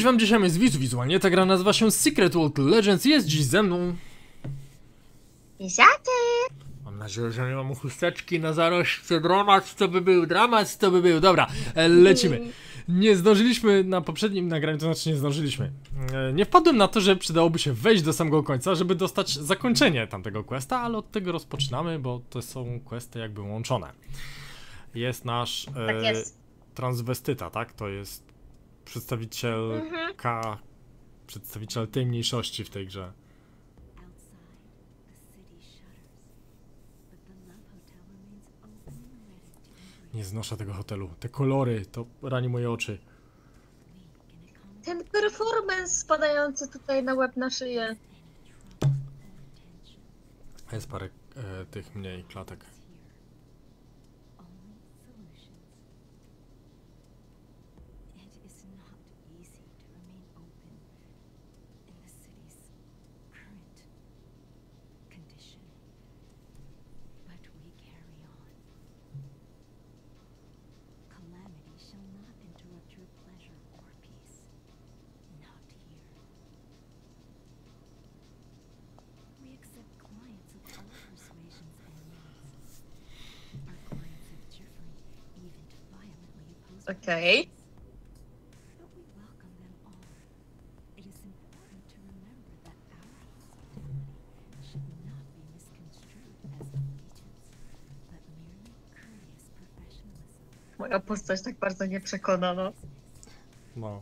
Cześć wam, dzisiaj jest wizualnie, ta gra nazywa się Secret World Legends, jest dziś ze mną. Pisaty! Mam nadzieję, że nie mam chusteczki na zarośce, dramat to by był, dobra, lecimy. Nie zdążyliśmy na poprzednim nagraniu, to znaczy nie zdążyliśmy. Nie wpadłem na to, że przydałoby się wejść do samego końca, żeby dostać zakończenie tamtego questa, ale od tego rozpoczynamy, bo to są questy jakby łączone. Jest nasz Tak jest. transwestyta, tak? To jest przedstawiciel tej mniejszości w tej grze. Nie znoszę tego hotelu. Te kolory, to rani moje oczy. Ten performance spadający tutaj na łeb, na szyję. Jest parę tych mniej klatek. Okej. Moja postać tak bardzo nie przekona, no. No.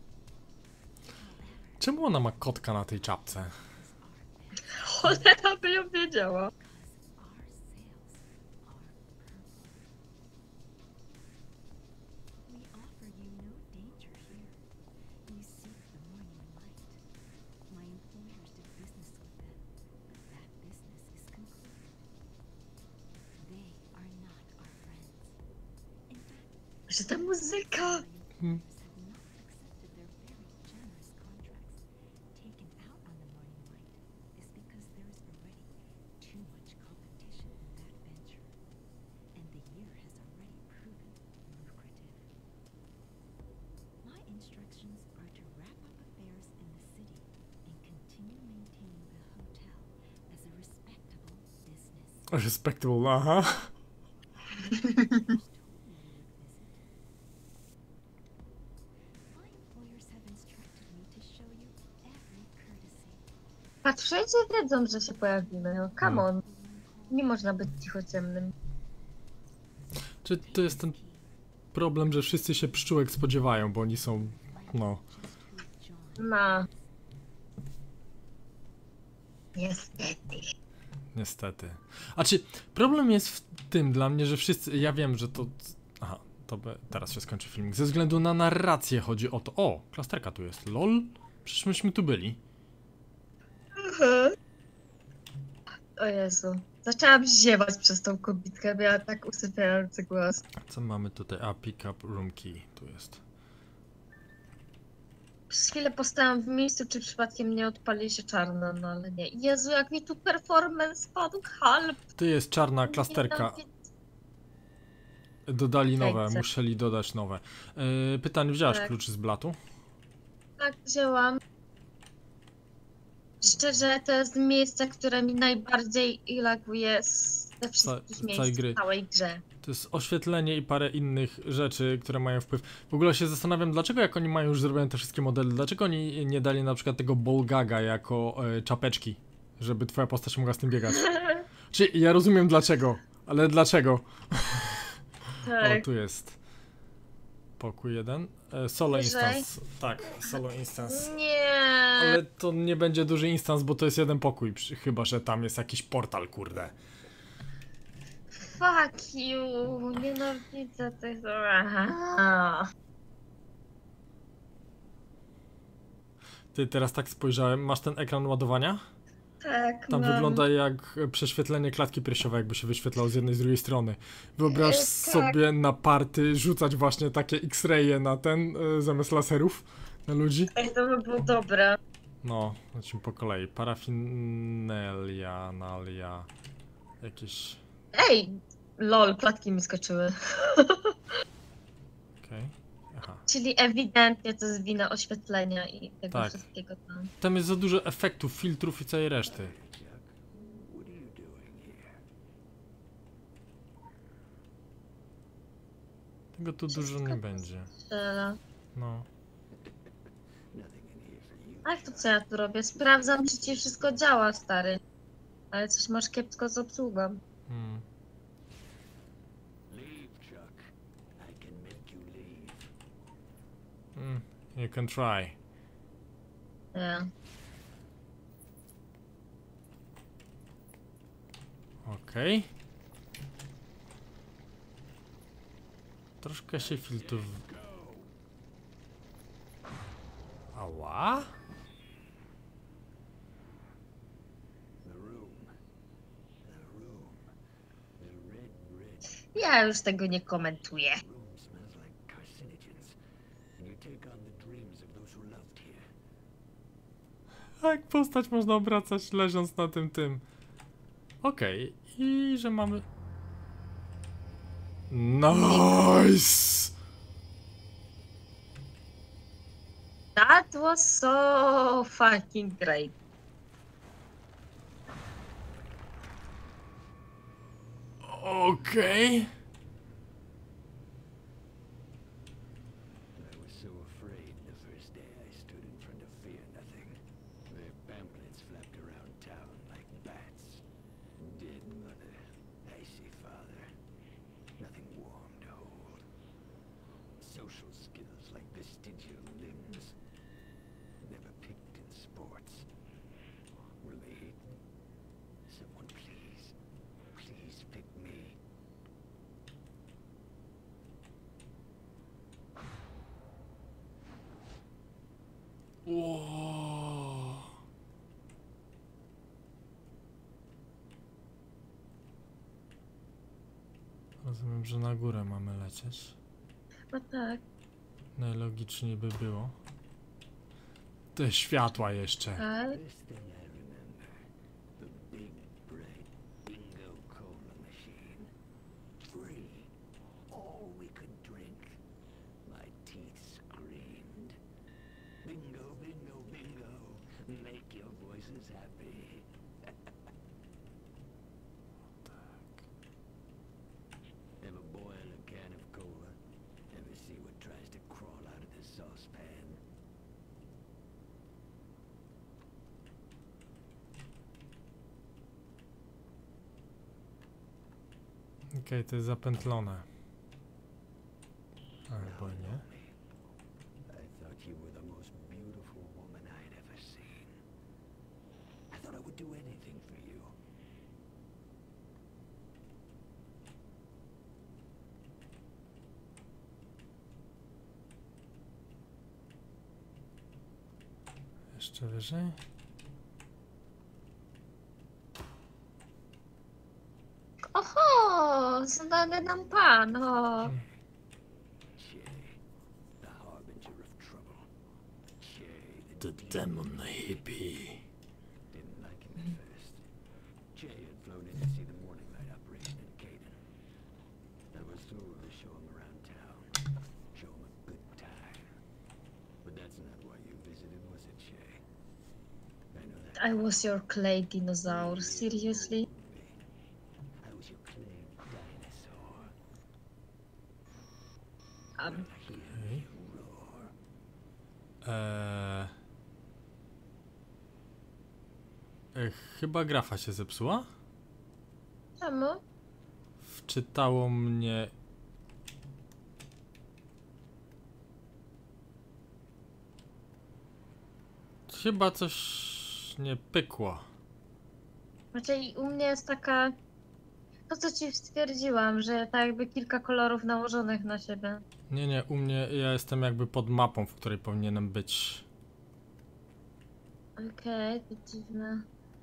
Czemu ona ma kotka na tej czapce? Cholera by ją wiedziała. Że ta muzyka! Respectable, aha. Patrz, wszędzie wiedzą, że się pojawimy. No, come on. Nie można być cichociemnym. Czy to jest ten problem, że wszyscy się pszczółek spodziewają, bo oni są, no... No. Niestety. Niestety. A czy problem jest w tym dla mnie, że wszyscy... Ja wiem, że to... Aha, teraz się skończy filmik. Ze względu na narrację chodzi o to... O, klasterka tu jest. LOL? Przecież myśmy tu byli. O Jezu. Zaczęłam ziewać przez tą kobitkę, miała tak usypiający głos. Co mamy tutaj? A, pick up room key. Tu jest. Przez chwilę postałam w miejscu, czy przypadkiem nie odpali się czarno, no ale nie. Jezu, jak mi tu performance spadł, help! Tu jest czarna klasterka. Dodali nowe, Hejce. musieli dodać nowe. Pytanie, wziąłeś Tak. kluczy z blatu? Tak, wzięłam. Szczerze, to jest miejsce, które mi najbardziej laguje ze wszystkich całej miejsc gry. w całej grze. To jest oświetlenie i parę innych rzeczy, które mają wpływ. W ogóle się zastanawiam, dlaczego jak oni mają już zrobione te wszystkie modele, dlaczego oni nie dali na przykład tego ballgaga jako czapeczki, żeby twoja postać mogła z tym biegać. Czy ja rozumiem dlaczego, ale dlaczego? Tak. O, tu jest. Pokój jeden. Solo Wyżej. instance. Tak, solo instance. Nie. Ale to nie będzie duży instans, bo to jest jeden pokój, chyba że tam jest jakiś portal, kurde. Fuck you. Nienawidzę tych. Aha. Ty teraz tak spojrzałem, masz ten ekran ładowania? Tak, Tam mam. wygląda jak prześwietlenie klatki piersiowej, jakby się wyświetlało z jednej i z drugiej strony. Wyobraź Tak. sobie na party rzucać właśnie takie X-raye na ten, zamiast laserów, na ludzi. Ej, to by było dobre. No, lecimy po kolei. Parafinelia, nalia, jakieś... Ej! Lol, klatki mi skoczyły. Okej. Aha. Czyli ewidentnie to jest wina oświetlenia i tego Tak. wszystkiego tam. Tam jest za dużo efektów, filtrów i całej reszty. Tego tu dużo nie będzie. Strzela. No. A jak to co ja tu robię? Sprawdzam, czy ci wszystko działa, stary. Ale coś masz kiepsko z obsługą. Hmm. You can try. Nie. Okej. Troszkę się filtrów... Ała? Ja już tego nie komentuję. Jak postać można obracać leżąc na tym. Okej. I że mamy... Nice! That was so fucking great. Okej. I was so afraid the first day I stood in front of Fear Nothing. Their pamphlets flapped around town like bats. Dead mother, icy father. Nothing warm to hold. Social skills like vestigial limbs. Never picked in sports. Relate. Someone please, please pick me. Wow. Rozumiem, że na górę mamy lecieć. No tak. Najlogiczniej by było. Te światła jeszcze. Ale This thing I remember. The big, bright bingo cola machine. Free. All we could drink. My teeth screamed. Bingo, bingo, bingo. Make your voices happy. Ever boil a can of cola? Ever see what tries to crawl out of the saucepan? Okej, to jest zapętlone. Albo nie. I thought you were the most beautiful woman I'd ever seen. I thought I would do anything for you. Jeszcze wyżej. oho, znany nam pan, o. Shay, the harbinger of trouble. Shay, The demon hippie. didn't like him at first. Jay had flown in to see the morning light operation in Caden. I was told to show him around town, show him a good time. But that's not why you visited, was it, Shay? I know that. I was your clay dinosaur, seriously? I was your clay dinosaur. Hear Okej. you roar. Chyba grafa się zepsuła? Czemu? Wczytało mnie... Chyba coś nie pykło. Znaczy u mnie jest taka... To co ci stwierdziłam, że tak jakby kilka kolorów nałożonych na siebie. Nie, u mnie ja jestem jakby pod mapą, w której powinienem być. Okej, to dziwne.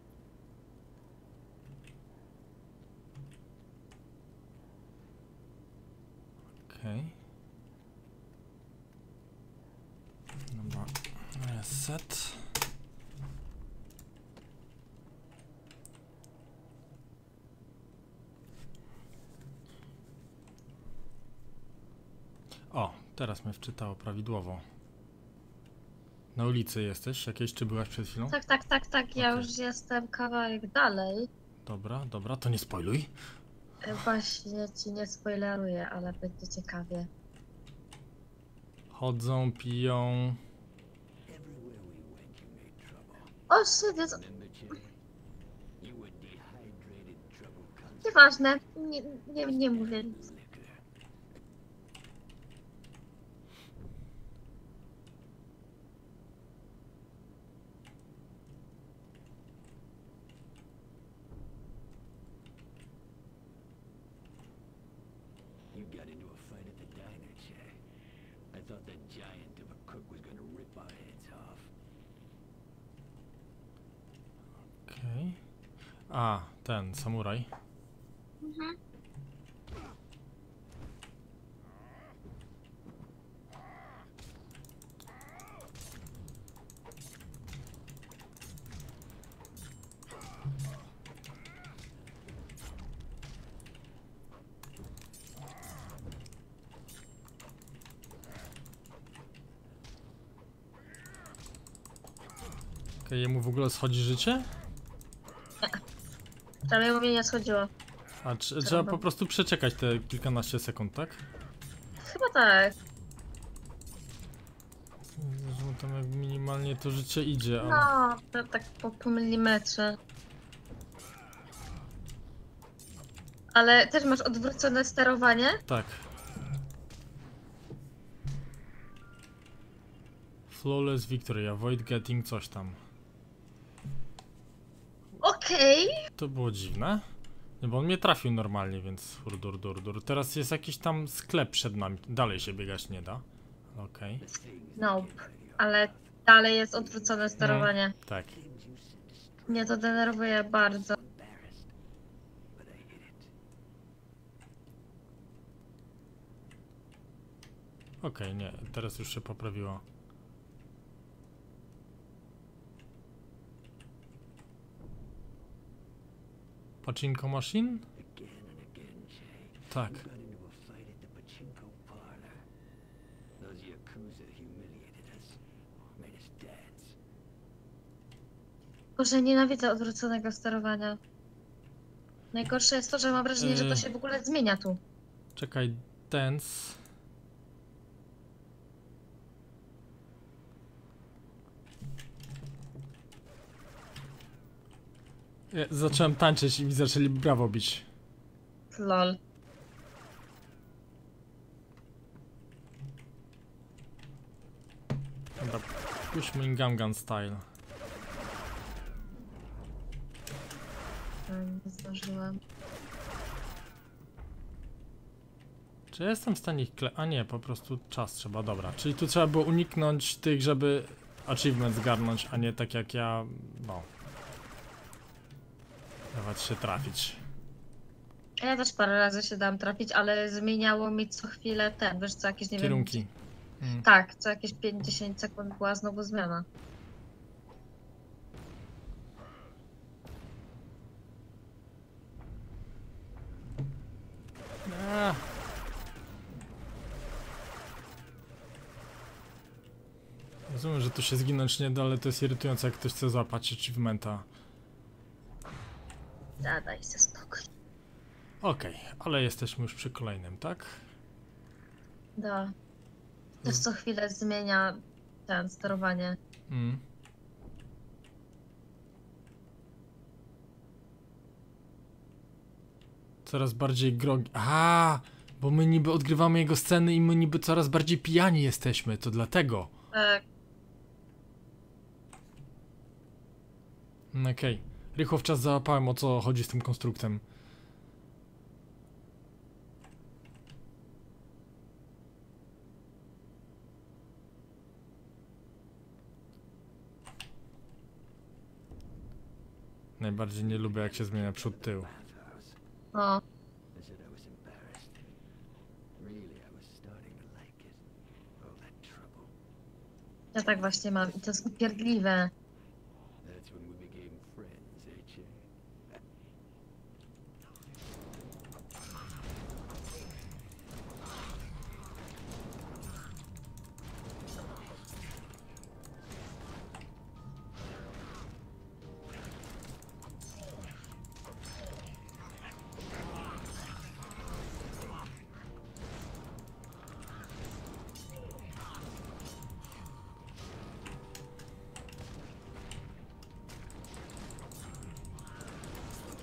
Okej. Dobra, reset. O, Teraz mnie wczytało prawidłowo. Na ulicy jesteś jakieś, czy byłaś przed chwilą? Tak, ja Okej. już jestem kawałek dalej. Dobra, to nie spoiluj. Właśnie ci nie spoileruję, ale będzie ciekawie. Chodzą, piją. Everywhere we went, you made trouble. O, shit, jest... Remember, Jay? You were dehydrated trouble constantly. Nieważne, nie mówię nic. Liquor. You got into a fight at the diner, Jay. I thought that giant of a cook was gonna rip our heads off. Okej. A, ten samuraj. Mhm. Okej, jemu w ogóle schodzi życie? Prawie mnie nie schodziło. A trzeba po prostu przeczekać te kilkanaście sekund, tak? Chyba tak. Że mu tam jak minimalnie to życie idzie, ale... No, to tak po milimetrze. Ale też masz odwrócone sterowanie? Tak. Flawless victory, avoid getting coś tam. Okej. To było dziwne. Nie, bo on mnie trafił normalnie, więc dur. Teraz jest jakiś tam sklep przed nami. Dalej się biegać nie da. Okej. Nope. Ale dalej jest odwrócone sterowanie. Tak. Mnie to denerwuje bardzo. Embarrassed, but I hit it. Okej, nie. Teraz już się poprawiło. Pachinko machine? Again and again, Jay. Tak. You got into a fight at the pachinko parlor. Those Yakuza humiliated us. Made us dance. Boże, nienawidzę odwróconego sterowania. Najgorsze jest to, że mam wrażenie, że to się w ogóle zmienia tu. Czekaj, dance. Ja zacząłem tańczyć i mi zaczęli brawo bić. Lol. Dobra, puśćmy Gangnam Style. Nie zdążyłam. Czy ja jestem w stanie ich A nie, po prostu czas trzeba, dobra. Czyli tu trzeba było uniknąć tych, żeby achievement zgarnąć, a nie tak jak ja, no. Dawać się trafić. Ja też parę razy się dałam trafić, ale zmieniało mi co chwilę wiesz co, jakieś nie Kierunki. wiem. Tak, co jakieś 5-10 sekund była znowu zmiana. A. Rozumiem, że tu się zginąć nie da, ale to jest irytujące, jak ktoś chce złapać achievementa. Daj się spokój. Okej, ale jesteśmy już przy kolejnym, tak? Da. Też co chwilę zmienia sterowanie. Mm. Coraz bardziej grogi. A, bo my niby odgrywamy jego sceny i my niby coraz bardziej pijani jesteśmy, to dlatego. Tak. Okej. Rychło w czas załapałem, o co chodzi z tym konstruktem. Najbardziej nie lubię, jak się zmienia przód-tył. Bathhouse. O, I said I was embarrassed. Really, I was starting to like it. All that trouble. ja tak właśnie mam i to jest upierdliwe. That's when we became friends, eh, Jay?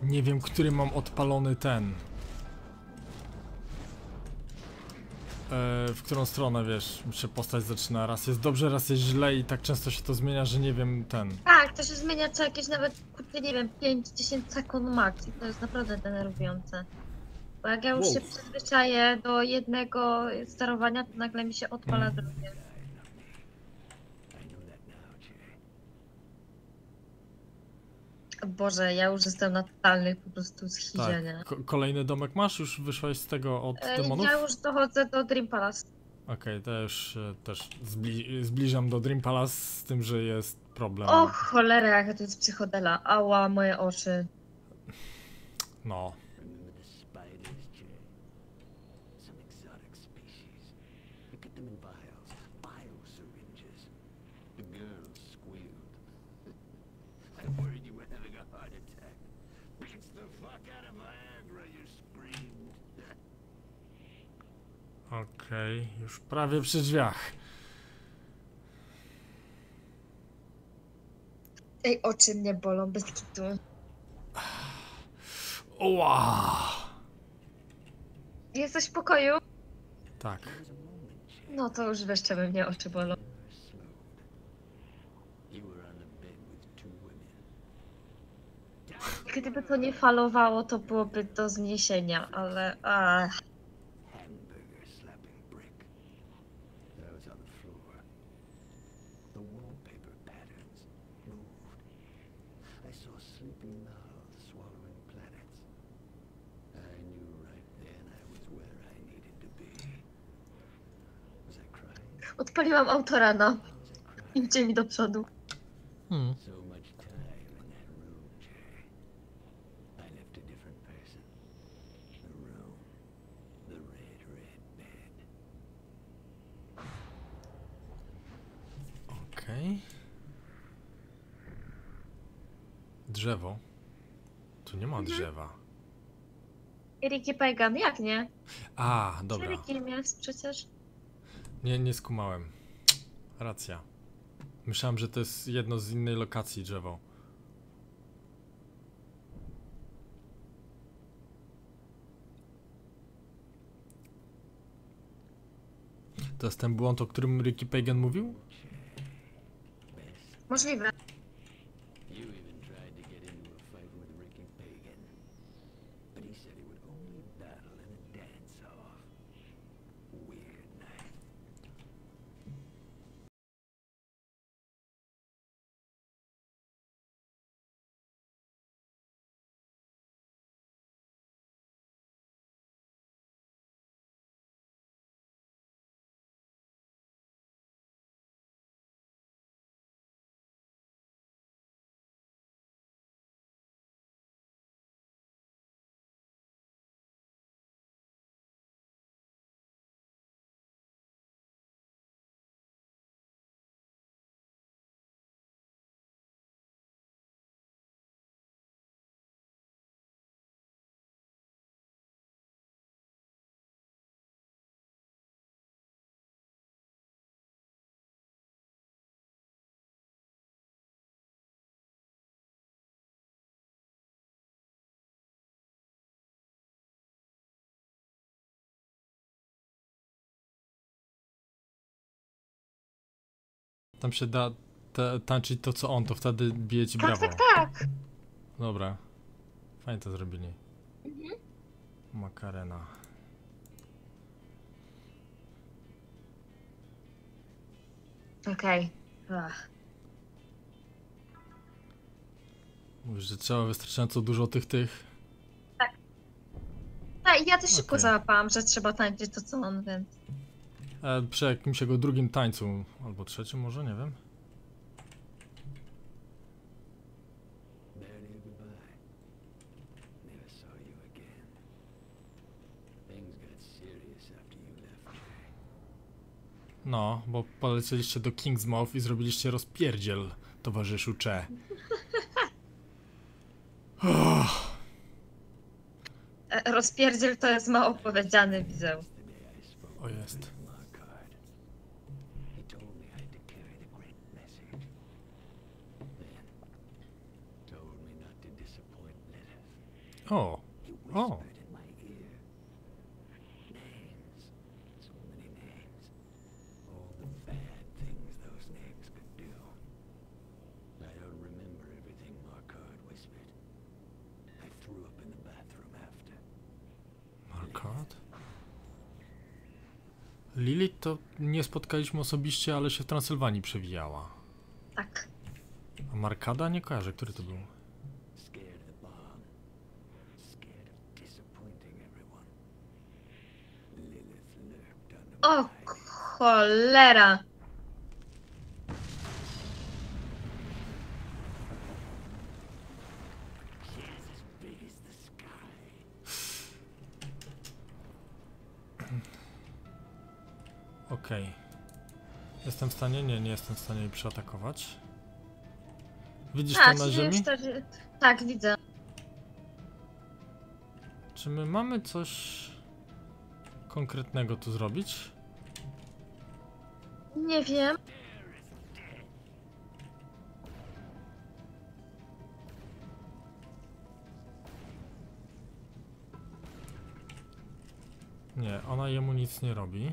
Nie wiem, który mam odpalony ten. W którą stronę, wiesz, się postać zaczyna. Raz jest dobrze, raz jest źle i tak często się to zmienia, że nie wiem ten. Tak, to się zmienia co jakieś nawet, kurde, nie wiem, 5-10 sekund max i to jest naprawdę denerwujące. Bo jak ja już Wow. się przyzwyczaję do jednego sterowania, to nagle mi się odpala drugie. I know that now, Jay. Boże, ja już jestem na totalnej po prostu schizie, nie? Tak. Kolejny domek masz? Już wyszłeś z tego od demonów? Ja już dochodzę do Dream Palace. Okej, to ja już się też zbliżam do Dream Palace z tym, że jest problem. O cholera, jaka to jest psychodela. Ała, moje oczy. No. Remember the spiders, Jay? Some exotic species. You get them in vials, biosyringes. The girl squealed. I worried you were having a heart attack. Beats the fuck out of Viagra, you screamed. Okej, już prawie przy drzwiach. Ej, oczy mnie bolą, bez kitu. Oła! Jesteś w pokoju? Tak. No to już wiesz, czemu mnie oczy bolą. Slowed. You were on the bed with two women. Gdyby to nie falowało, to byłoby do zniesienia, ale... Ach. Hamburger slapping brick. I was on the floor. The wallpaper patterns moved. I saw sleeping mouths swallowing planets. I knew right then I was where I needed to be. Was I crying? Odpaliłam autorana. Was I crying? Idźcie mi do przodu. So much time in that room, Jay. I left a different person. The room. The red, red bed. Okej. Drzewo. Tu nie ma drzewa. Ricky Pagan, jak nie? A, dobra. Ricky jest przecież. Nie skumałem. Racja. Myślałem, że to jest jedno z innej lokacji drzewo. To jest ten błąd, o którym Ricky Pagan mówił? Możliwe. You even tried to get into a fight with Ricky Pagan. But he said he would only battle in a dance-off. Weird night. Tam się da tańczyć to co on, to wtedy bije ci Tak, brawo. tak, tak. Dobra. Fajnie to zrobili. Makarena. Okej. Ach. Mówisz, że trzeba wystarczająco dużo tych. Tak, ja też szybko Okej. załapałam, że trzeba tańczyć to co on, więc... Przy jakimś jego drugim tańcu, albo trzecim może, nie wiem. Barely goodbye. Never saw you again. Things got serious after you left, Jay. No, bo polecieliście do Kingsmouth i zrobiliście rozpierdziel, towarzyszu Cze. Rozpierdziel to jest mało powiedziane, widzę. The day I spoke O jest. with Lockhart. He told me I had to carry the great message. Then told me not to disappoint Lilith. O, He o. whispered in my ear. Names. So many names. All the bad things those names could do. I don't remember everything Marquard whispered. I threw up in the bathroom after. Marquard? Lilith to nie spotkaliśmy osobiście, ale się w Transylwanii przewijała. Tak. A Markada nie kojarzę, który to był. Scared of the bomb. Scared of disappointing everyone. Lilith lurked under O cholera! She's as big as the sky. Okej. Jestem w stanie? Nie jestem w stanie jej przeatakować. Widzisz to na ziemi? Tak, widzę. Czy my mamy coś konkretnego tu zrobić? Nie wiem. Nie, ona jemu nic nie robi.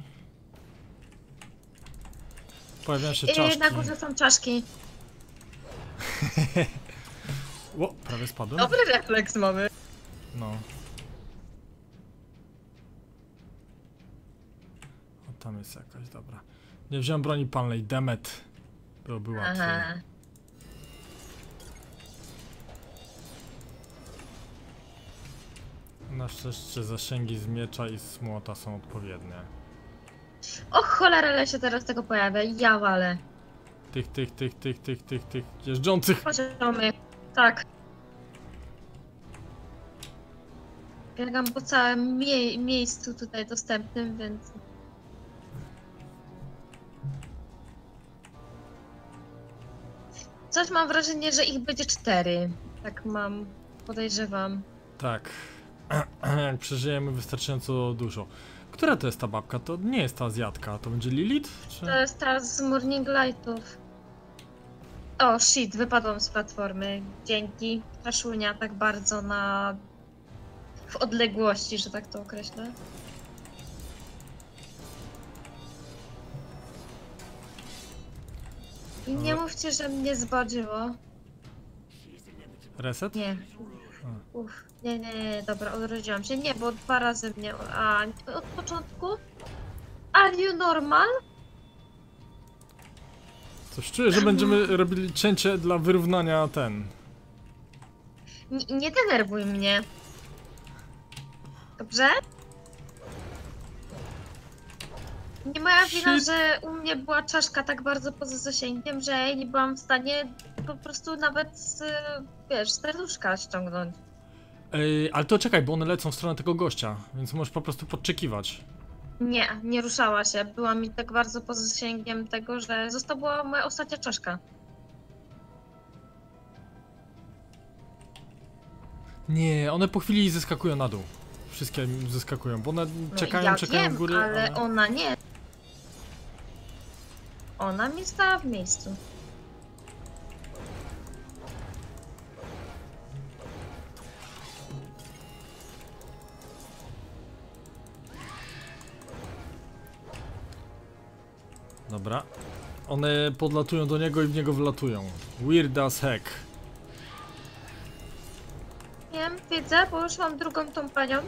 Pojawiają się czaszki. Na górze są czaszki. O, prawie spadłem. Dobry refleks mamy. No. O, tam jest jakaś, dobra. Nie wziąłem broni palnej, demet. Byłoby łatwiej. Aha. Na szczęście zasięgi z miecza i z młota są odpowiednie. O cholera, ale się teraz tego pojawia. Ja walę. Tych jeżdżących! Poziomy. Tak. Biegam po całym miejscu tutaj dostępnym, więc... Coś mam wrażenie, że ich będzie 4. Tak podejrzewam. Tak. Jak przeżyjemy wystarczająco dużo. Która to jest ta babka? To nie jest ta Azjatka. To będzie Lilith? Czy... To jest ta z Morning Lightów. O, shit, wypadłam z platformy. Dzięki. Kraszunia tak bardzo w odległości, że tak to określę. I nie mówcie, że mnie zbodziło. Reset? Nie. Nie, dobra, odrodziłam się. Nie, bo 2 razy mnie... A, od początku? Are you normal? Coś czuję, że będziemy robili cięcie dla wyrównania Nie denerwuj mnie. Dobrze? Nie moja wina, Shit. że u mnie była czaszka tak bardzo poza zasięgiem, że ja nie byłam w stanie po prostu nawet, wiesz, serduszka ściągnąć. Ale to czekaj, bo one lecą w stronę tego gościa, więc możesz po prostu podczekiwać. Nie ruszała się. Była mi tak bardzo poza zasięgiem tego, że została moja ostatnia czaszka. Nie, one po chwili zeskakują na dół. Wszystkie zeskakują, bo one No czekają, ja czekają wiem, w góry. ale ona nie. Ona mi stała w miejscu. Dobra. One podlatują do niego i w niego wlatują. Weird as heck. Wiem, widzę, bo już mam drugą tą panią.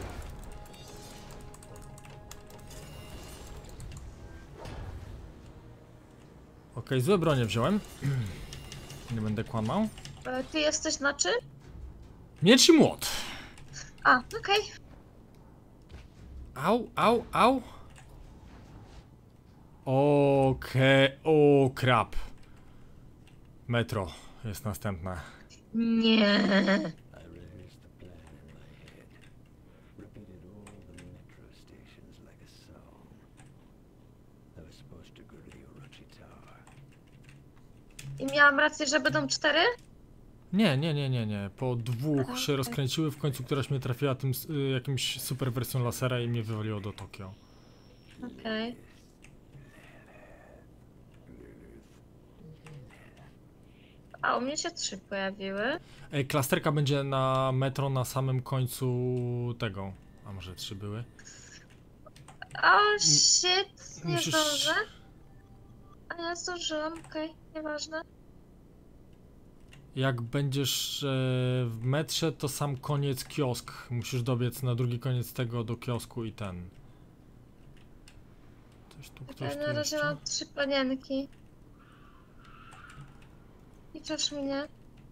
Okej, złe bronie wziąłem. Nie będę kłamał. Ty jesteś na czym? Miecz i młot. A, okej. Au. Okej, o krap. Metro jest następne. Nie. I rehearsed the plan in my head. Repeated all the metro stations like a song. I was supposed to go to the Orochi Tower. I miałam rację, że będą 4? Nie. Po dwóch się Okej. rozkręciły, w końcu któraś mnie trafiła tym jakimś super wersją lasera i mnie wywaliło do Tokio. Okej. A u mnie się 3 pojawiły. Klasterka będzie na metro na samym końcu tego. A może 3 były? O, shit, nie Musisz... zdążę. A ja zdążyłam, okej, nieważne. Jak będziesz w metrze, to sam koniec kiosk. Musisz dobiec na drugi koniec tego do kiosku i ten. Ktoś Ja tu na razie jeszcze? mam 3 panienki. I też mnie.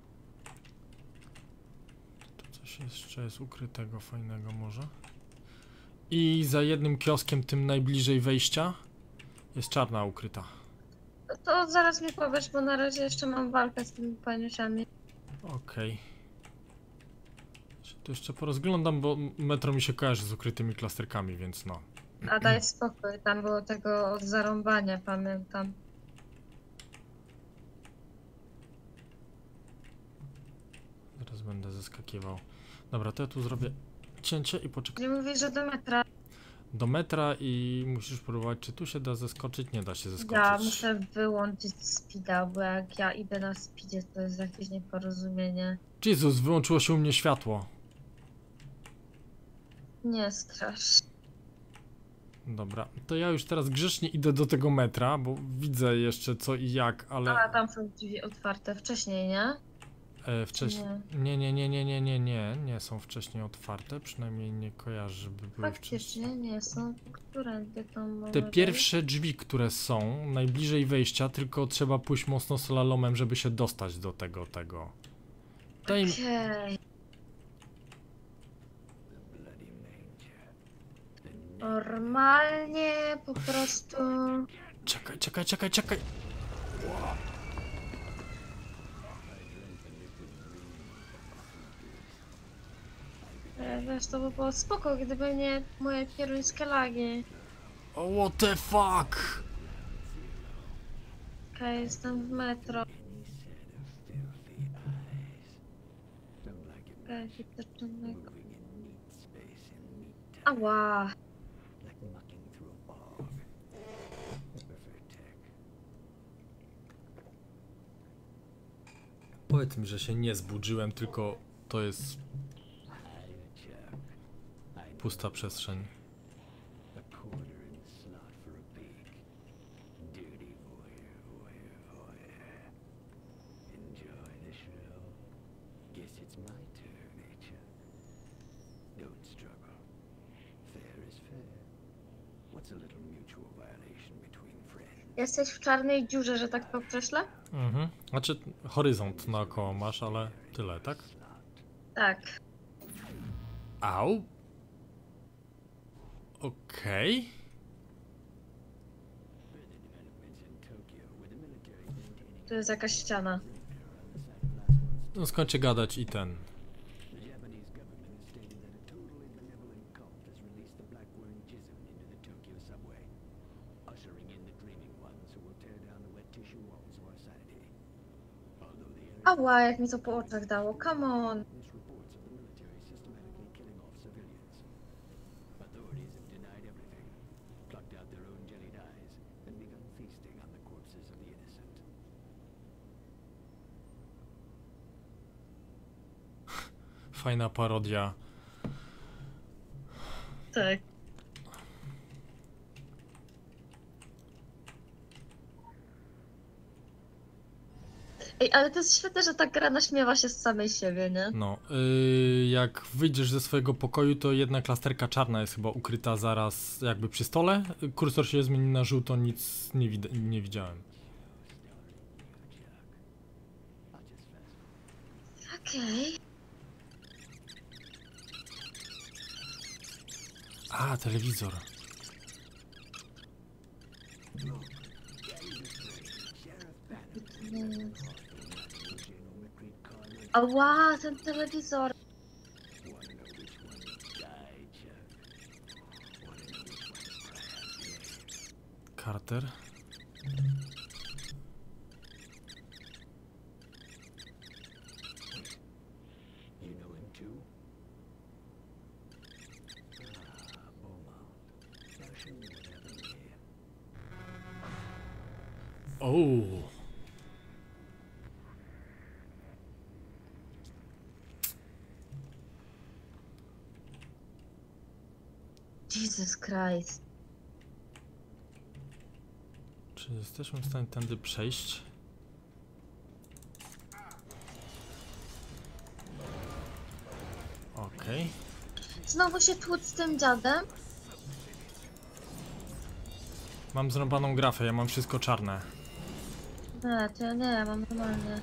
Tu coś jeszcze jest ukrytego, fajnego może. I za jednym kioskiem, tym najbliżej wejścia, jest czarna ukryta. To zaraz mi powiesz, bo na razie jeszcze mam walkę z tymi paniusiami. Okej. To jeszcze porozglądam, bo metro mi się kojarzy z ukrytymi klasterkami, więc no. A daj spokój, tam było tego od zarąbania, pamiętam. Zaraz będę zeskakiwał. Dobra, to ja tu zrobię cięcie i poczekaj Nie mówisz, że do metra. do metra i musisz próbować, czy tu się da zeskoczyć. Nie da się zeskoczyć. Ja muszę wyłączyć speeda, bo jak ja idę na speedzie, to jest jakieś nieporozumienie. Jezus, wyłączyło się u mnie światło. Nie strasz. Dobra, to ja już teraz grzecznie idę do tego metra, bo widzę jeszcze co i jak, ale A tam są drzwi otwarte wcześniej, nie? wcześniej... Nie są wcześniej otwarte, przynajmniej nie kojarzę, żeby były wcześniej. Faktycznie nie są. Którędy tam Te mamy pierwsze drzwi, które są najbliżej wejścia, tylko trzeba pójść mocno slalomem, żeby się dostać do tego. Daj mi... Okej. Normalnie po prostu. Czekaj. Wiesz, to by było spoko, gdyby nie moje pieruńskie lagi. Oh, what the fuck? Okej, jestem w metro. Okej, widzę czynnego. Ała! Powiedz mi, że się nie zbudziłem, tylko to jest pusta przestrzeń. Jesteś w czarnej dziurze, że tak to określę? Mhm. Znaczy, horyzont naokoło masz, ale tyle, tak? Tak. Au. Okej. Tu jest jakaś ściana. No skończę gadać i ten. Ała, jak mi to po oczach dało. Come on. Fajna parodia. Tak. Ej, ale to jest świetne, że ta gra naśmiewa się z samej siebie, nie? No, jak wyjdziesz ze swojego pokoju, to jedna klasterka czarna jest chyba ukryta zaraz jakby przy stole. Kursor się zmieni na żółto, nic nie widziałem. Okej. A, telewizor. Ała, ten telewizor. Carter. O. Jesus Christ. Czy jesteśmy w stanie tędy przejść? Okej. Znowu się tłuc z tym dziadem? Mam zrąbaną grafę, ja mam wszystko czarne. Nie, to ja nie, mam normalnie.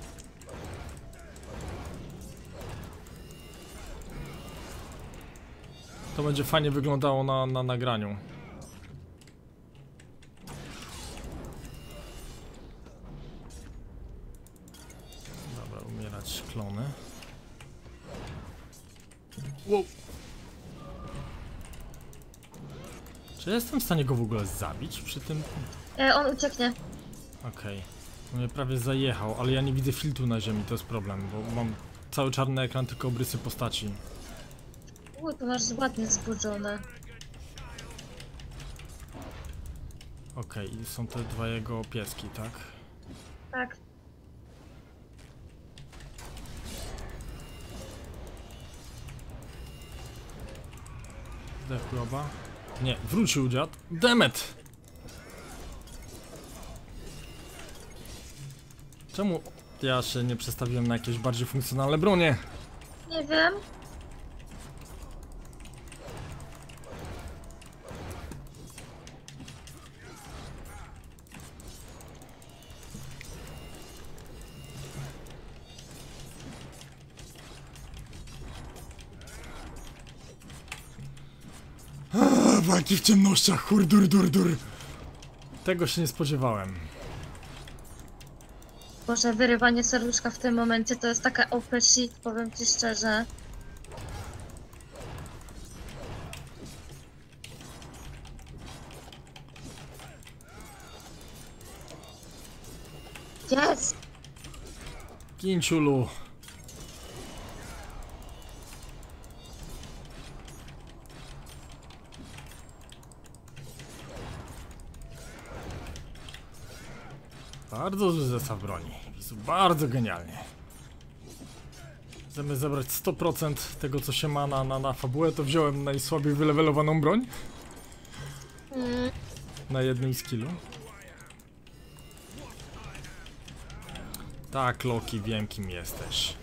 To będzie fajnie wyglądało na nagraniu. Dobra, umierać klony. Wow. Czy jestem w stanie go w ogóle zabić przy tym? On ucieknie. Okej. On mnie prawie zajechał, ale ja nie widzę filtru na ziemi, to jest problem, bo mam cały czarny ekran, tylko obrysy postaci. To masz ładnie zbudzone. Okej, i są te dwa jego pieski, tak? Tak. Zdechły oba. Nie, wrócił dziad. Demet! Czemu ja się nie przestawiłem na jakieś bardziej funkcjonalne bronie? Nie wiem. Walki w ciemnościach, dur. Tego się nie spodziewałem. Boże, wyrywanie serduszka w tym momencie to jest taka OP shit, powiem ci szczerze. Jest! Kinciulu. Bardzo duży zestaw broni. Jest bardzo genialnie. Zamiast zabrać 100% tego, co się ma na fabułę, to wziąłem najsłabiej wylewelowaną broń. Na jednym skillu. Tak, Loki, wiem kim jesteś.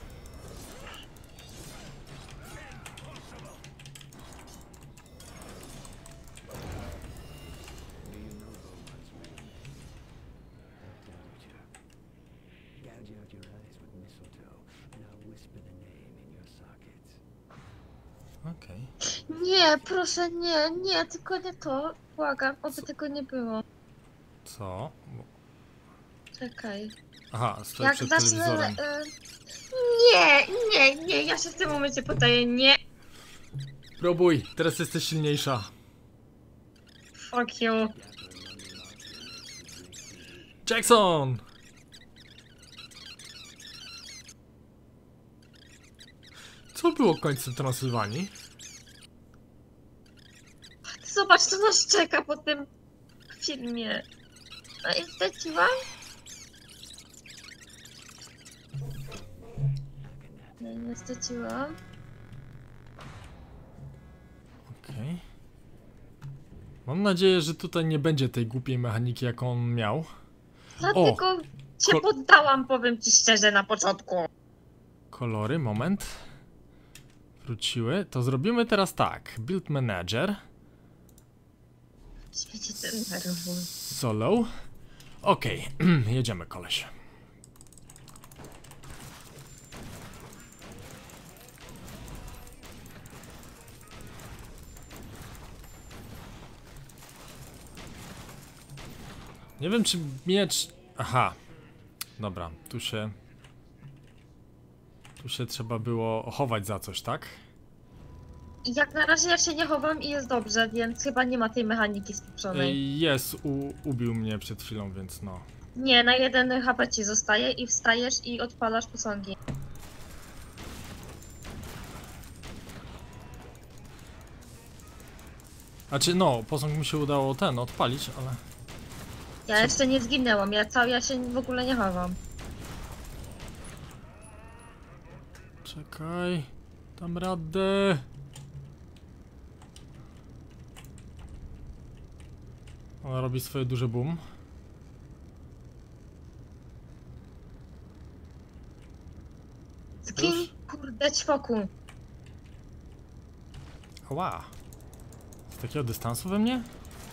Gouge out your eyes with mistletoe, and I'll whisper the name in your sockets. Okej. Nie, proszę, nie, tylko nie to. Błagam, oby tego nie było. Co? Czekaj. Aha, stoję Jak przed zacznę... telewizorem. Nie, ja się w tym momencie podaję, nie. Próbuj, teraz jesteś silniejsza. Fuck you. Jackson! Co było końcem Transylwanii? Zobacz, co nas czeka po tym filmie. No i zleciłam? Nie zleciłam. Okej. Mam nadzieję, że tutaj nie będzie tej głupiej mechaniki, jaką on miał. Dlatego się poddałam, powiem ci szczerze, na początku. Kolory, moment. Wróciły. To zrobimy teraz tak. Build Manager. Świeci ten nerwóz. Solo. Okej, jedziemy koleś. Nie wiem czy miecz... Aha. Dobra, tu się trzeba było chować za coś, tak? I jak na razie ja się nie chowam i jest dobrze, więc chyba nie ma tej mechaniki spieprzonej. Jest, ubił mnie przed chwilą, więc no. Nie, na 1 HP ci zostaje i wstajesz i odpalasz posągi. Znaczy no, posąg mi się udało odpalić, ale... Ja jeszcze nie zginęłam, ja się w ogóle nie chowam. Czekaj, dam radę. Ona robi swoje duże boom. Zgin, Już? kurde, ćwoku. Ła. Z takiego dystansu we mnie?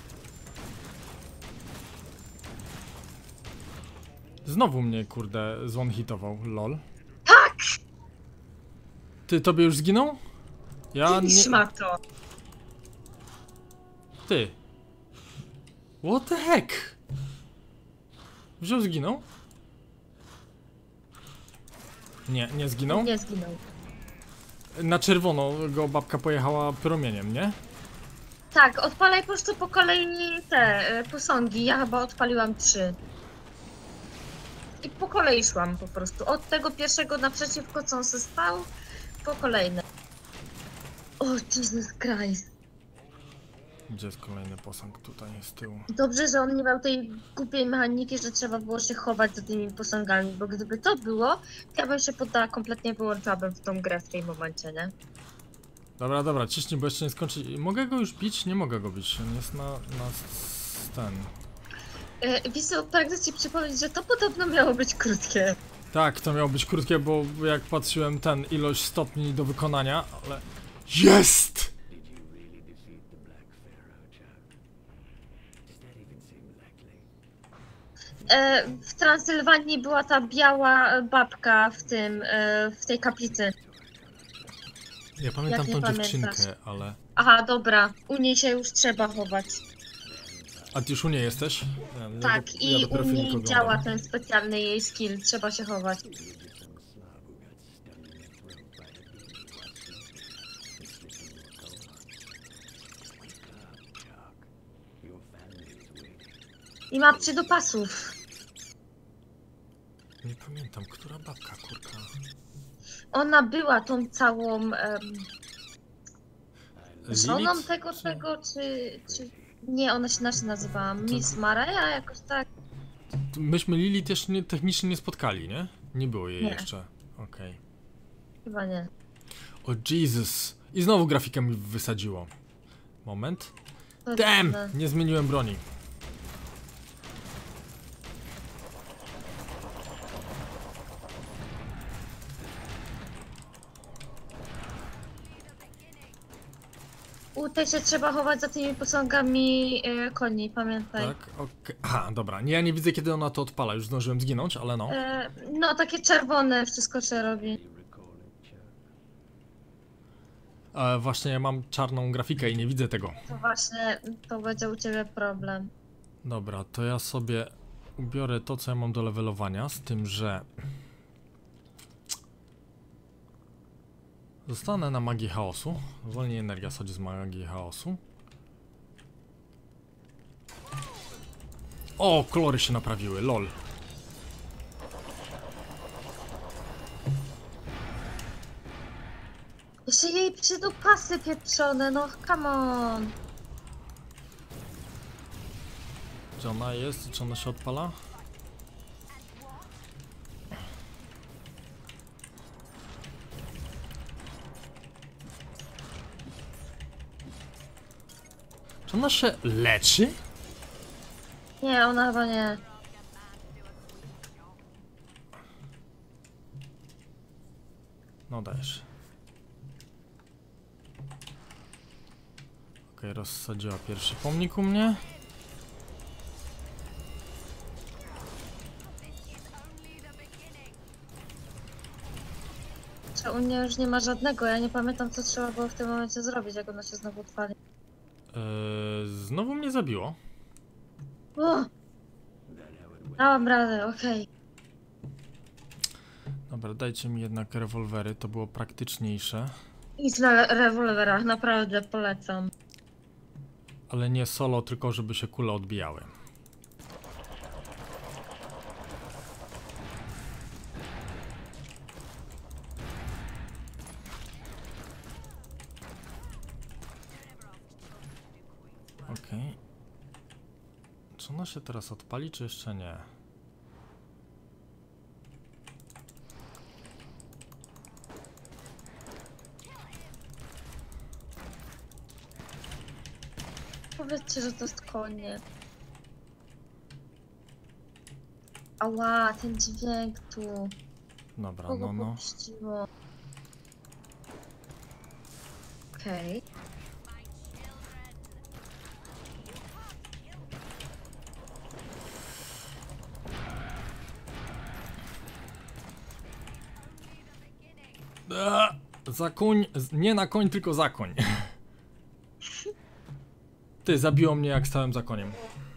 Znowu mnie, kurde, zone-hitował, lol. Tak! Ty, tobie już zginął? Ja Ty nie... szmato. Ty. What the heck? Wziął, zginął? Nie zginął? Nie zginął. Na czerwono go babka pojechała promieniem, nie? Tak, odpalaj po prostu po kolei te posągi. Ja chyba odpaliłam 3. I po kolei szłam po prostu. Od tego pierwszego naprzeciwko, co on se stał, po kolejne. O, Jesus Christ. Gdzie jest kolejny posąg? Tutaj z tyłu. Dobrze, że on nie miał tej głupiej mechaniki, że trzeba było się chować za tymi posągami, bo gdyby to było, to ja bym się poddała, kompletnie wyłączałabym w tą grę w tym momencie, nie? Dobra, ciśnij, bo jeszcze nie skończy. Mogę go już bić? Nie mogę go bić. On jest na ten. Widzę, pragnę ci przypomnieć, że to podobno miało być krótkie. Tak, to miało być krótkie, bo jak patrzyłem ilość stopni do wykonania, ale... Jest! Did you really defeat the Black Pharaoh, Chuck? Does that even seem likely? W Transylwanii była ta biała babka w tej kaplicy. Ja pamiętam Jak tą nie dziewczynkę, pamiętasz? ale... Aha, dobra, u niej się już trzeba chować. A ty już u niej jesteś? Ja Tak, ja i dopiero u filmik niej oglądam. działa ten specjalny jej skill, trzeba się chować. Your family is waiting. I ma przydopasów. Nie pamiętam, która babka, kurka. Ona była tą całą żoną Lilith? tego, czy... Nie, ona się inaczej nazywała. Miss Maria, jakoś tak. Myśmy Lili też technicznie nie spotkali, nie? Nie było jej Nie. jeszcze. Okej. Chyba nie. O Jesus! I znowu grafikę mi wysadziło. Moment. To Damn! dziwne. Nie zmieniłem broni. U tej się trzeba chować za tymi posągami koni, pamiętaj. Tak? Okej. Aha, dobra. Ja nie widzę, kiedy ona to odpala. Już zdążyłem zginąć, ale no. No, takie czerwone wszystko się robi. Właśnie ja mam czarną grafikę i nie widzę tego. To właśnie, to będzie u ciebie problem. Dobra, to ja sobie ubiorę to, co ja mam do levelowania, z tym, że... Zostanę na magii chaosu. Wolniej energia schodzi z magii chaosu. O, kolory się naprawiły, lol. Jeszcze jej przydopasy pieprzone, no come on. Gdzie ona jest? Czy ona się odpala? Czy ona się leczy? Nie, ona chyba nie. No dajesz. Okej, rozsadziła pierwszy pomnik u mnie. Czy u mnie już nie ma żadnego, ja nie pamiętam co trzeba było w tym momencie zrobić, jak ona się znowu odpali. Znowu mnie zabiło. O! Dałam radę, okej. Dobra, dajcie mi jednak rewolwery, to było praktyczniejsze. Idź na rewolwerach, naprawdę polecam. Ale nie solo, tylko żeby się kule odbijały. Okej. Czy ona się teraz odpali, czy jeszcze nie? Powiedzcie, że to jest koniec. Ała, ten dźwięk tu. Dobra, Kogo no. popuściło? Okej. Za koń, nie na koń, tylko za koń. Ty, zabiło mnie jak stałem za koniem.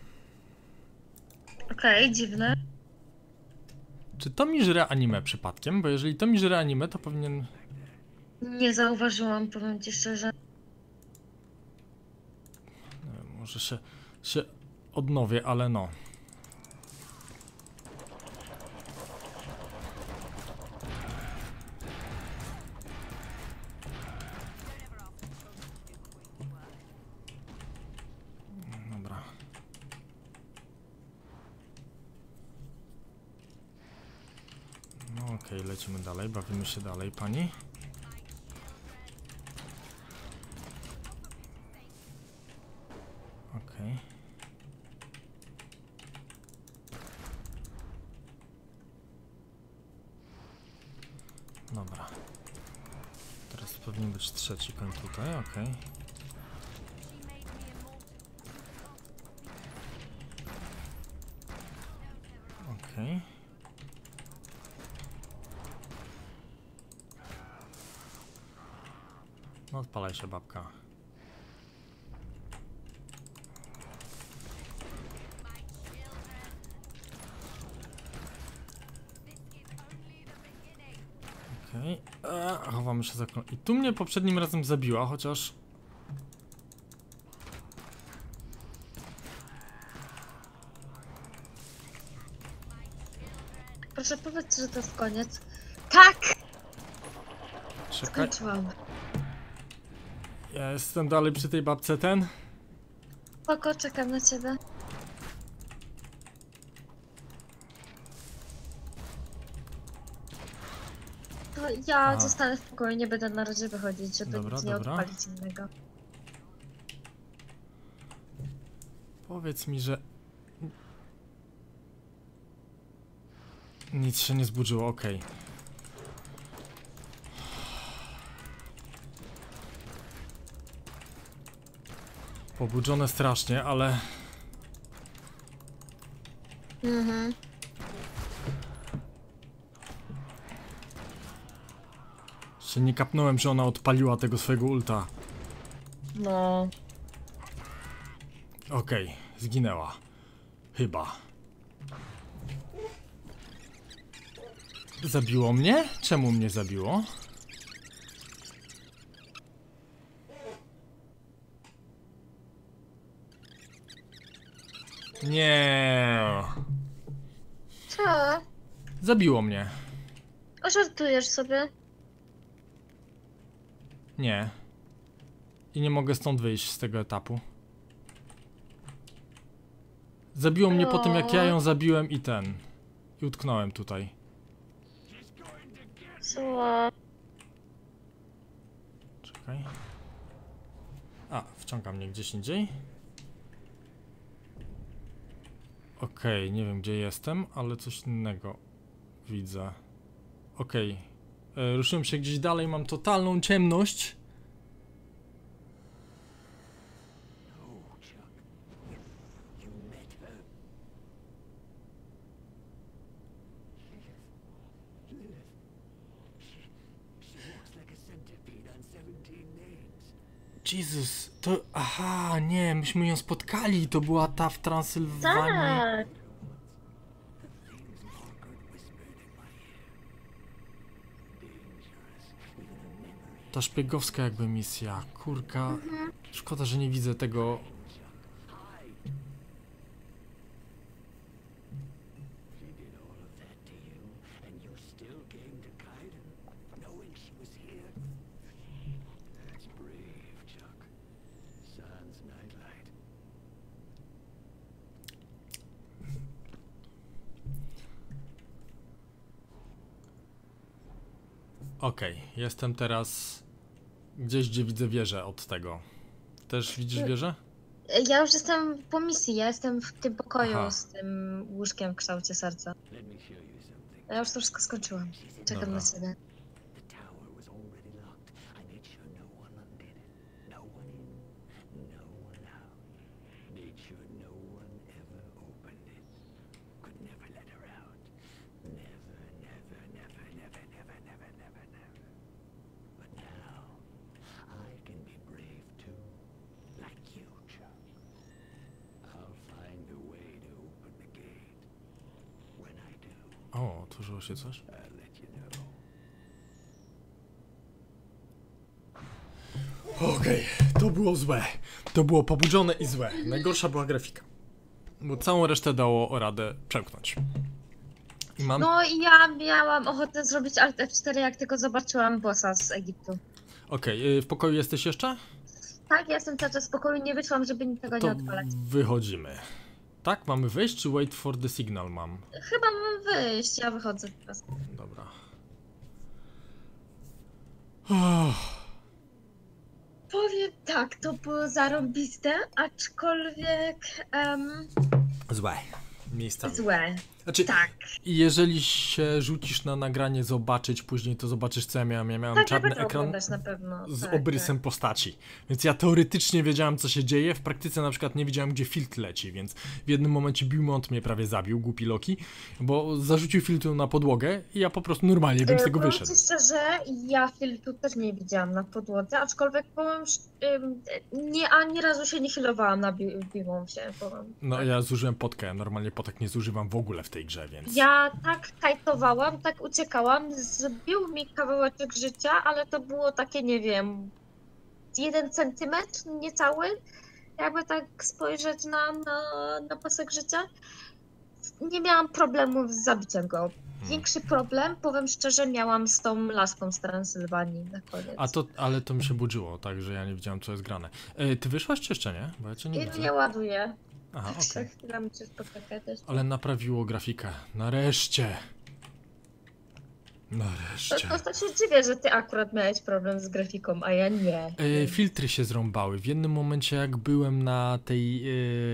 Okej, dziwne. Czy to mi żre anime przypadkiem? Bo jeżeli to mi żre anime, to powinien... Nie zauważyłam, powiem ci szczerze. Nie wiem, może się odnowię, ale no. Dobra. No okej, lecimy dalej, bawimy się dalej, pani. Okej. Dobra. Teraz powinien być trzeci koń tutaj, okej. Okej. No odpalaj się, babka. Okej. Chowamy się za koń. I tu mnie poprzednim razem zabiła, chociaż... Proszę powiedz, że to jest koniec. Tak! Czekaj. Skończyłam. Ja jestem dalej przy tej babce ten. Spoko, czekam na ciebie. To ja Aha. zostanę w pokoju, nie będę na razie wychodzić, żeby Dobra, nic nie dobra. odpalić innego. Powiedz mi, że... Nic się nie zburzyło, okej. Pobudzone strasznie, ale... Mhm. Się nie kapnąłem, że ona odpaliła tego swojego ulta. No. Okej, zginęła. Chyba. Zabiło mnie? Czemu mnie zabiło? Nie. Co? Zabiło mnie. Ożartujesz sobie? Nie. I nie mogę stąd wyjść z tego etapu. Zabiło mnie po tym, jak ja ją zabiłem i ten. I utknąłem tutaj. Co? Czekaj. A, wciąga mnie gdzieś indziej. Okej, nie wiem gdzie jestem, ale coś innego widzę. Okej. Ruszyłem się gdzieś dalej, mam totalną ciemność. Oh, Chuck. You met her? Lilith. She walks like a centipede on 17 names. Jezus, to... Aha, nie, myśmy ją spotkali, to była ta w Transylwanii. Tak! Things Margaret whispered in my ear. Dangerous. Even a memory. Ta szpiegowska jakby misja, kurka. Szkoda, że nie widzę tego. She did all of that to you, and you still came to Kaiden, knowing she was here. That's brave, Chuck. Sans nightlight. Okej, jestem teraz gdzieś, gdzie widzę wieżę od tego. Też widzisz wieżę? Ja już jestem po misji, ja jestem w tym pokoju Aha. z tym łóżkiem w kształcie serca. Let me show you something. Ja już to wszystko skończyłam. Czekam Dobra. na ciebie. The tower was already locked. I made sure no one undid it. No one in, no one out. Made sure no one ever opened it. Could never let her out. Never, never, never, never, never, never, never, never. But now, I can be brave too. Like you, Chuck. I'll find a way to open the gate. When I do, O, otworzyło się coś? I'll let you know. Okej, to było złe. To było pobudzone i złe. Najgorsza była grafika. Bo całą resztę dało radę przemknąć. I mam... No i ja miałam ochotę zrobić Alt F4, jak tylko zobaczyłam bossa z Egiptu. Okej, w pokoju jesteś jeszcze? Tak, ja jestem cały czas w pokoju, nie wyszłam, żeby niczego nie To odpalać. wychodzimy. Tak, mamy wyjść, czy wait for the signal mam? Chyba mam wyjść, ja wychodzę teraz. Dobra. Powiem tak, to było zarąbiste, aczkolwiek Złe. Miejscami. złe. Znaczy, Tak. jeżeli się rzucisz na nagranie zobaczyć później, to zobaczysz co ja miałem. Ja miałem Tak, czarny będę ekran oglądać na pewno. z tak, obrysem postaci. Więc ja teoretycznie wiedziałem co się dzieje, w praktyce na przykład nie wiedziałem gdzie filtr leci, więc w jednym momencie Beaumont mnie prawie zabił, głupi Loki, bo zarzucił filtr na podłogę i ja po prostu normalnie bym z tego Powiem wyszedł. ci szczerze, ja filtru też nie widziałam na podłodze, aczkolwiek powiem, ani razu się nie healowałam na Biwąsie. No ja zużyłem potkę, normalnie potek nie zużywam w ogóle w tej grze, więc... Ja tak kajtowałam, tak uciekałam, zbił mi kawałeczek życia, ale to było takie, nie wiem, 1 centymetr, niecały, jakby tak spojrzeć na pasek życia. Nie miałam problemów z zabiciem go. Większy problem, powiem szczerze, miałam z tą laską z Transylwanii na koniec. Ale to mi się budziło, tak, że ja nie widziałem co jest grane. Ty wyszłaś czy jeszcze nie? Bo ja cię nie I widzę. nie ładuję. Aha, Za okej. chwilę musisz poczekać też. Ale naprawiło grafikę. Nareszcie. To, Nareszcie. to się dziwię, że ty akurat miałeś problem z grafiką, a ja nie. Filtry się zrąbały. W jednym momencie jak byłem na tej...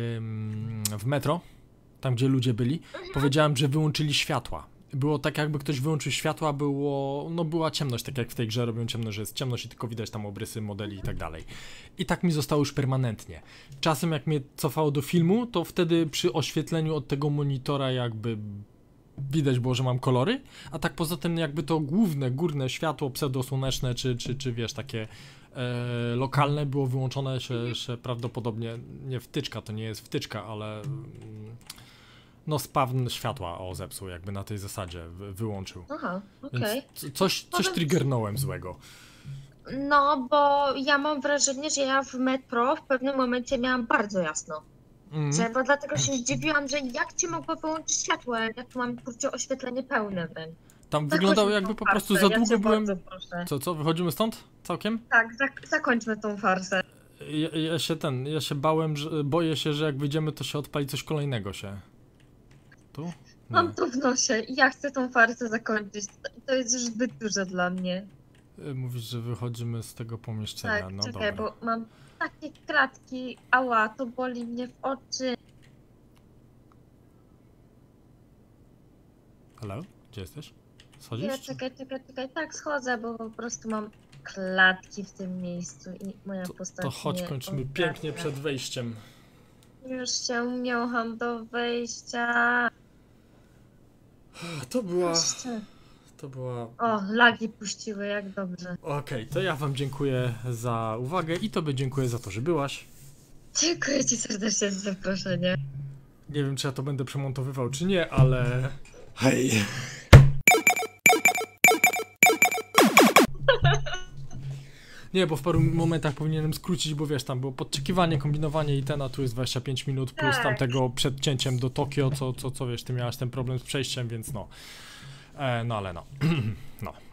w metro, tam gdzie ludzie byli, powiedziałem, że wyłączyli światła. Było tak jakby ktoś wyłączył światła, była ciemność, tak jak w tej grze robią ciemność, że jest ciemność i tylko widać tam obrysy modeli i tak dalej. I tak mi zostało już permanentnie. Czasem jak mnie cofało do filmu, to wtedy przy oświetleniu od tego monitora jakby widać było, że mam kolory, a tak poza tym jakby to główne, górne światło pseudosłoneczne, czy wiesz, takie lokalne było wyłączone się prawdopodobnie, nie wtyczka, to nie jest wtyczka, ale no spawn światła zepsuł, jakby na tej zasadzie wyłączył. Aha, Więc okej. coś Powiem ci- triggernąłem złego. No, bo ja mam wrażenie, że ja w metro w pewnym momencie miałam bardzo jasno. Bo dlatego się zdziwiłam, że jak ci mogło wyłączyć światło, jak tu mam kurczę oświetlenie pełne wręcz. Tam wyglądało jakby po prostu za długo byłem... Proszę. Co, wychodzimy stąd? Całkiem? Tak, zakończmy tą farsę. Ja się bałem, boję się, że jak wyjdziemy, to się odpali coś kolejnego się. Tu? Nie. Mam to w nosie i ja chcę tą farsę zakończyć. To jest już zbyt duże dla mnie. Mówisz, że wychodzimy z tego pomieszczenia, Tak, no czekaj, dobra. bo mam takie kratki, ała, to boli mnie w oczy. Halo? Gdzie jesteś? Nie, Schodzisz? czekaj, tak schodzę, bo po prostu mam klatki w tym miejscu i moja postać To chodź, nie kończymy ogarnia. pięknie przed wejściem. Już się miałam do wejścia. To była... Jeszcze. O, lagi puściły, jak dobrze. Okej, to ja wam dziękuję za uwagę i tobie dziękuję za to, że byłaś. Dziękuję ci serdecznie za zaproszenie. Nie wiem, czy ja to będę przemontowywał, czy nie, ale... Hej! Nie, bo w paru momentach powinienem skrócić, bo wiesz, tam było podczekiwanie, kombinowanie i a tu jest 25 minut, plus Tak. tamtego przed cięciem do Tokio, co wiesz, ty miałaś ten problem z przejściem, więc no. No ale no. No.